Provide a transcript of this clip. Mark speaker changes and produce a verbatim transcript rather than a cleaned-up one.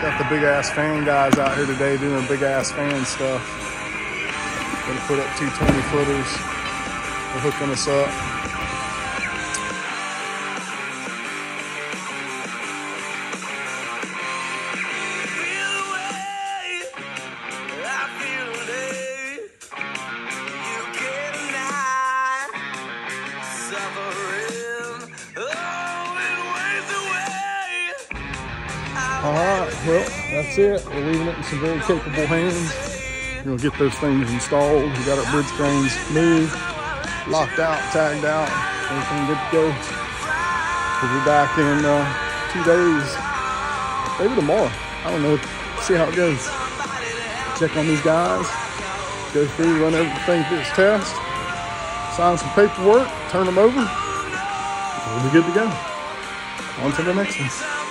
Speaker 1: Got the big ass fan guys out here today doing big ass fan stuff. Gonna put up two twenty footers. They're hooking us up. All right, well, that's it. We're leaving it in some very capable hands. We're gonna get those things installed. We got our bridge cranes moved, locked out, tagged out, everything good to go. We'll be back in uh, two days, maybe tomorrow. I don't know, see how it goes. Check on these guys, go through, run everything through this test, sign some paperwork, turn them over. We'll be good to go. On to the next one.